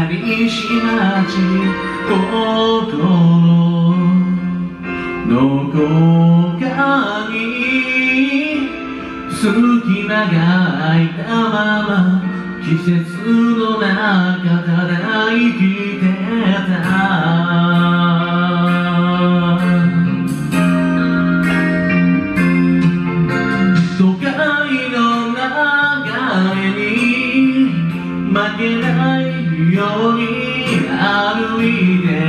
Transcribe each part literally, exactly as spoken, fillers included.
りしまち心のこかに隙間が空いたまま季節の中ただ生きてた都会の流れに負けないように歩いて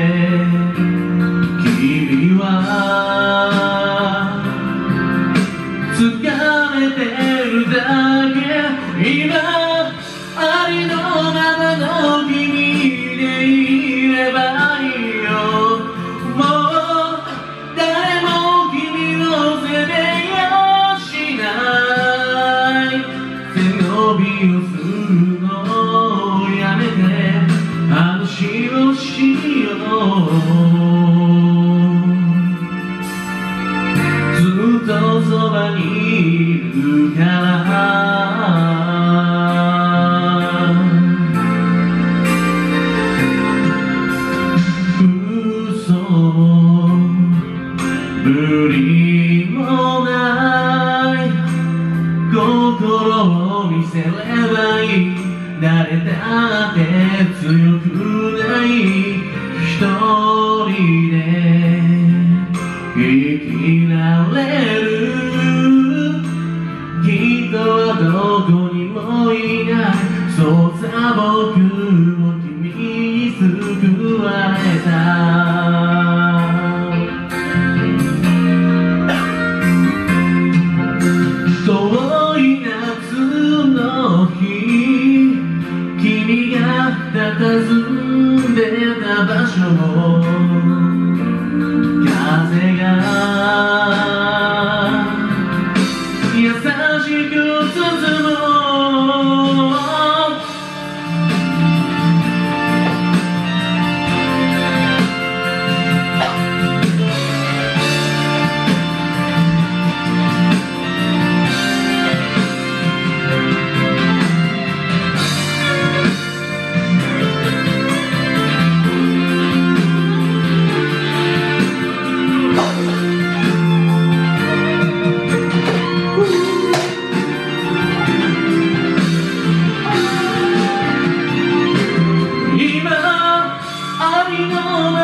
君は疲れてるだけ今ありのままの君でいればいいよもう誰も君を責めやしない背伸びをするのをやめて話をしようずっとそばにいるから無理もない心を見せればいい誰だって強くない一人で生きられる人はどこにもいないそうさ僕も君に救われた遠い夏の日君が佇んでた場所も風が優しく包むありの